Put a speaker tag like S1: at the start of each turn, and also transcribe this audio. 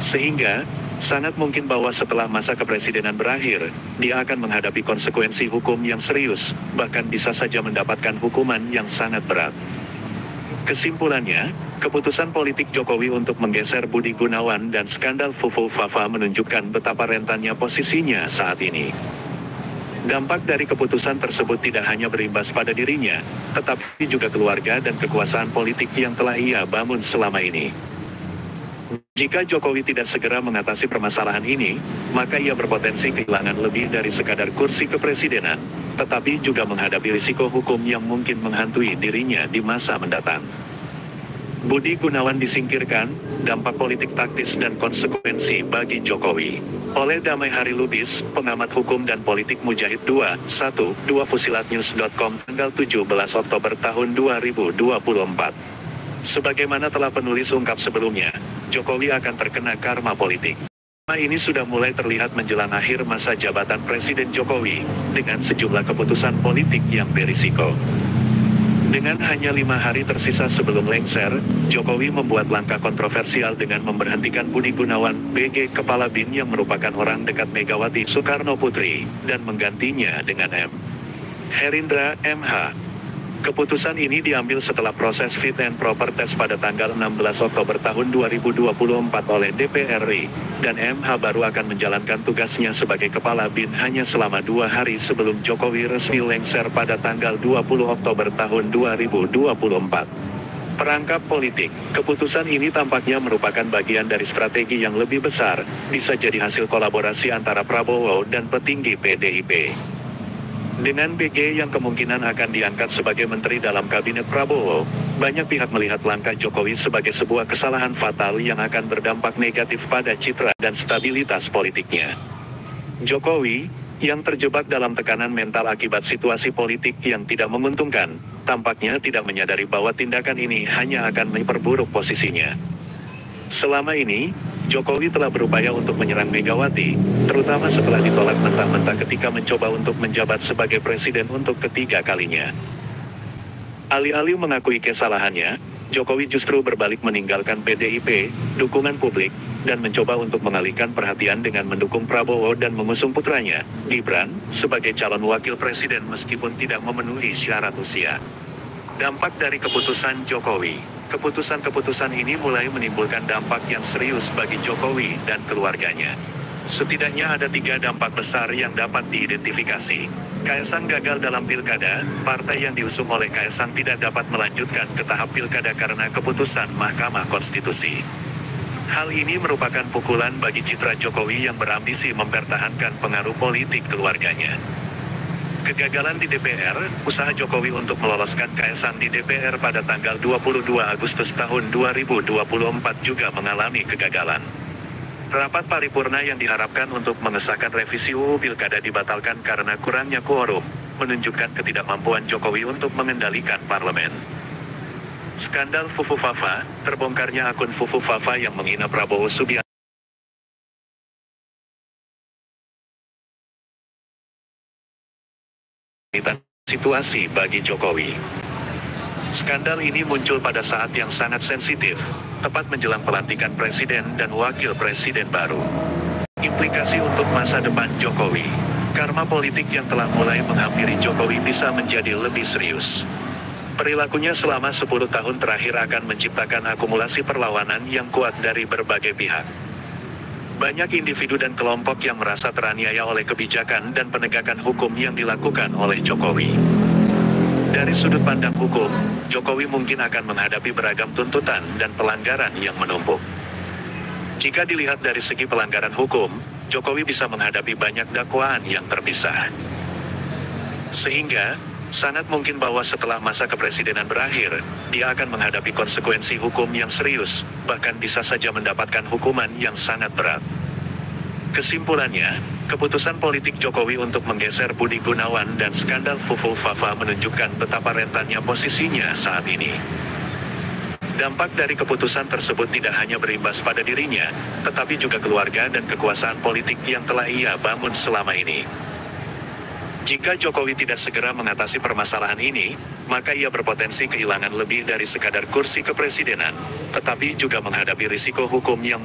S1: Sehingga, sangat mungkin bahwa setelah masa kepresidenan berakhir, dia akan menghadapi konsekuensi hukum yang serius, bahkan bisa saja mendapatkan hukuman yang sangat berat. Kesimpulannya, keputusan politik Jokowi untuk menggeser Budi Gunawan dan skandal Fufu Fafa menunjukkan betapa rentannya posisinya saat ini. Dampak dari keputusan tersebut tidak hanya berimbas pada dirinya, tetapi juga keluarga dan kekuasaan politik yang telah ia bangun selama ini. Jika Jokowi tidak segera mengatasi permasalahan ini, maka ia berpotensi kehilangan lebih dari sekadar kursi kepresidenan, tetapi juga menghadapi risiko hukum yang mungkin menghantui dirinya di masa mendatang. Budi Gunawan disingkirkan, dampak politik taktis dan konsekuensi bagi Jokowi. Oleh Damai Hari Lubis, pengamat hukum dan politik Mujahid 212 Fusilatnews.com tanggal 17 Oktober tahun 2024. Sebagaimana telah penulis ungkap sebelumnya, Jokowi akan terkena karma politik. Ini sudah mulai terlihat menjelang akhir masa jabatan Presiden Jokowi, dengan sejumlah keputusan politik yang berisiko. Dengan hanya 5 hari tersisa sebelum lengser, Jokowi membuat langkah kontroversial dengan memberhentikan Budi Gunawan, BG Kepala BIN yang merupakan orang dekat Megawati Soekarno Putri, dan menggantinya dengan M. Herindra, MH. Keputusan ini diambil setelah proses fit and proper test pada tanggal 16 Oktober tahun 2024 oleh DPR RI, dan MH baru akan menjalankan tugasnya sebagai Kepala BIN hanya selama 2 hari sebelum Jokowi resmi lengser pada tanggal 20 Oktober tahun 2024. Perangkap politik, keputusan ini tampaknya merupakan bagian dari strategi yang lebih besar, bisa jadi hasil kolaborasi antara Prabowo dan petinggi PDIP. Dengan BG yang kemungkinan akan diangkat sebagai menteri dalam kabinet Prabowo, banyak pihak melihat langkah Jokowi sebagai sebuah kesalahan fatal yang akan berdampak negatif pada citra dan stabilitas politiknya. Jokowi, yang terjebak dalam tekanan mental akibat situasi politik yang tidak menguntungkan, tampaknya tidak menyadari bahwa tindakan ini hanya akan memperburuk posisinya. Selama ini, Jokowi telah berupaya untuk menyerang Megawati, terutama setelah ditolak mentah-mentah ketika mencoba untuk menjabat sebagai presiden untuk ketiga kalinya. Alih-alih mengakui kesalahannya, Jokowi justru berbalik meninggalkan PDIP, dukungan publik, dan mencoba untuk mengalihkan perhatian dengan mendukung Prabowo dan mengusung putranya, Gibran, sebagai calon wakil presiden meskipun tidak memenuhi syarat usia. Dampak dari keputusan Jokowi. Keputusan-keputusan ini mulai menimbulkan dampak yang serius bagi Jokowi dan keluarganya. Setidaknya ada 3 dampak besar yang dapat diidentifikasi. Kaesang gagal dalam pilkada, partai yang diusung oleh Kaesang tidak dapat melanjutkan ke tahap pilkada karena keputusan Mahkamah Konstitusi. Hal ini merupakan pukulan bagi citra Jokowi yang berambisi mempertahankan pengaruh politik keluarganya. Kegagalan di DPR, usaha Jokowi untuk meloloskan Kaesang di DPR pada tanggal 22 Agustus tahun 2024 juga mengalami kegagalan. Rapat paripurna yang diharapkan untuk mengesahkan revisi UU Pilkada dibatalkan karena kurangnya quorum, menunjukkan ketidakmampuan Jokowi untuk mengendalikan parlemen. Skandal Fufu Fafa, terbongkarnya akun Fufu Fafa yang menghina Prabowo Subianto. Situasi bagi Jokowi. Skandal ini muncul pada saat yang sangat sensitif, tepat menjelang pelantikan presiden dan wakil presiden baru. Implikasi untuk masa depan Jokowi. Karma politik yang telah mulai menghampiri Jokowi bisa menjadi lebih serius. Perilakunya selama 10 tahun terakhir akan menciptakan akumulasi perlawanan yang kuat dari berbagai pihak. Banyak individu dan kelompok yang merasa teraniaya oleh kebijakan dan penegakan hukum yang dilakukan oleh Jokowi. Dari sudut pandang hukum, Jokowi mungkin akan menghadapi beragam tuntutan dan pelanggaran yang menumpuk. Jika dilihat dari segi pelanggaran hukum, Jokowi bisa menghadapi banyak dakwaan yang terpisah. Sehingga, sangat mungkin bahwa setelah masa kepresidenan berakhir, dia akan menghadapi konsekuensi hukum yang serius, bahkan bisa saja mendapatkan hukuman yang sangat berat. Kesimpulannya, keputusan politik Jokowi untuk menggeser Budi Gunawan dan skandal Fufu Fafa menunjukkan betapa rentannya posisinya saat ini. Dampak dari keputusan tersebut tidak hanya berimbas pada dirinya, tetapi juga keluarga dan kekuasaan politik yang telah ia bangun selama ini. Jika Jokowi tidak segera mengatasi permasalahan ini, maka ia berpotensi kehilangan lebih dari sekadar kursi kepresidenan, tetapi juga menghadapi risiko hukum yang